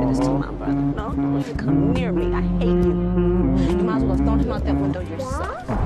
this to my brother. No, don't you come near me. I hate you. You might as well throw him out that window yourself.